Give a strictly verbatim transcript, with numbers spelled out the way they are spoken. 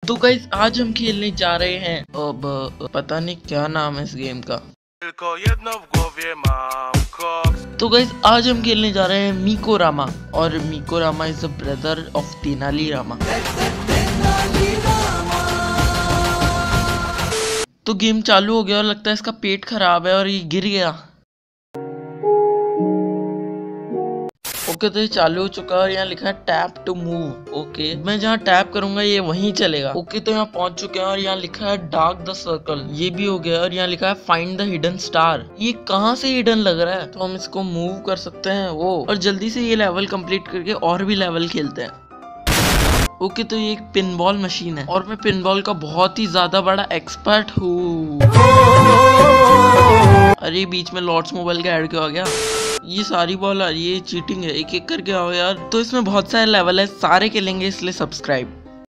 तो गाइस आज हम खेलने जा रहे हैं, अब पता नहीं क्या नाम है इस गेम का। तो गाइस आज हम खेलने जा रहे हैं मीको रामा, और मीको Rama is the brother of Tenali Rama. तो गेम चालू हो गया और लगता है इसका पेट खराब है और ये गिर गया। ओके तो ये चालू हो चुका है और यहाँ लिखा है टैप टू मूव। ओके मैं जहाँ टैप करूंगा ये वहीं चलेगा। ओके तो यहाँ पहुंच चुके हैं और यहाँ लिखा है डार्क द सर्कल, ये भी हो गया। और यहाँ लिखा है फाइंड द हिडन स्टार, ये कहाँ से हिडन लग रहा है, तो हम इसको मूव कर सकते हैं वो। और जल्दी से ये लेवल कंप्लीट करके और भी लेवल खेलते हैं। ओके तो ये एक पिनबॉल मशीन है और मैं पिनबॉल का बहुत ही ज्यादा बड़ा एक्सपर्ट हूँ। अरे बीच में लॉर्ड्स मोबाइल का ऐड क्यों आ गया? ये सारी बॉल आ रही है, चीटिंग है। एक एक करके आओ यार। तो इसमें बहुत सारे लेवल है, सारे खेलेंगे इसलिए सब्सक्राइब।